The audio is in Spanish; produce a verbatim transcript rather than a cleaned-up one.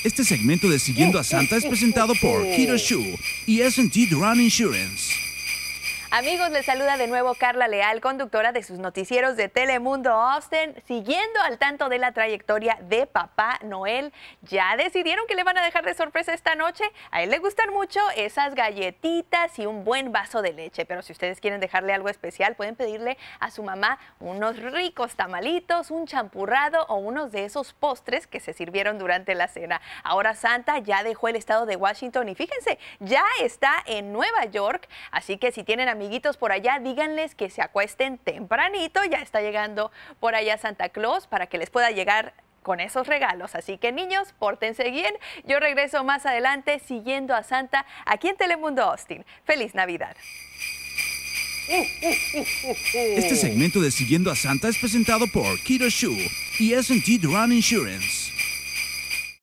Este segmento de Siguiendo a Santa es presentado por Keto Shoe y S and T Run Insurance. Amigos, les saluda de nuevo Carla Leal, conductora de sus noticieros de Telemundo Austin, siguiendo al tanto de la trayectoria de Papá Noel. ¿Ya decidieron que le van a dejar de sorpresa esta noche? A él le gustan mucho esas galletitas y un buen vaso de leche, pero si ustedes quieren dejarle algo especial, pueden pedirle a su mamá unos ricos tamalitos, un champurrado o unos de esos postres que se sirvieron durante la cena. Ahora Santa ya dejó el estado de Washington y fíjense, ya está en Nueva York, así que si tienen amigos amiguitos por allá, díganles que se acuesten tempranito, ya está llegando por allá Santa Claus para que les pueda llegar con esos regalos. Así que niños, pórtense bien. Yo regreso más adelante siguiendo a Santa aquí en Telemundo Austin. ¡Feliz Navidad! Este segmento de Siguiendo a Santa es presentado por Keto Shoe y S and T Run Insurance.